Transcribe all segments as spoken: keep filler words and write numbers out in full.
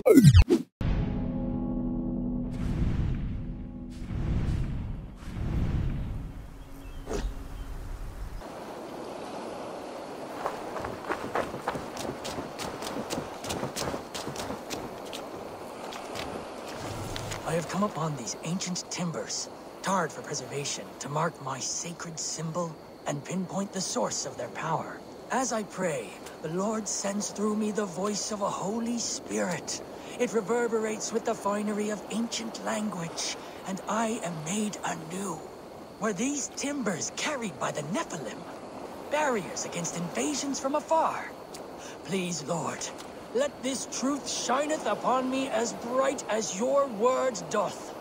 I have come upon these ancient timbers, tarred for preservation, to mark my sacred symbol and pinpoint the source of their power. As I pray, the Lord sends through me the voice of a Holy Spirit. It reverberates with the finery of ancient language, and I am made anew. Were these timbers carried by the Nephilim? Barriers against invasions from afar? Please, Lord, let this truth shineth upon me as bright as your word doth.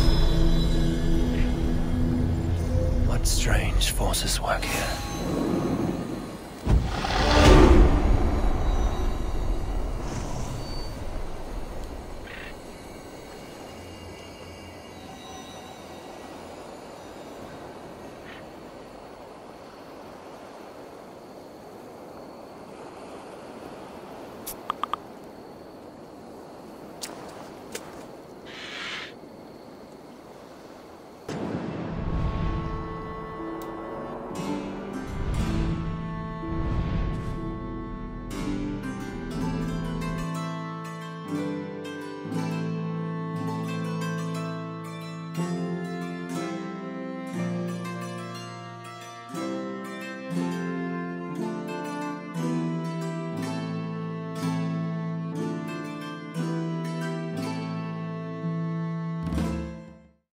Strange forces work here.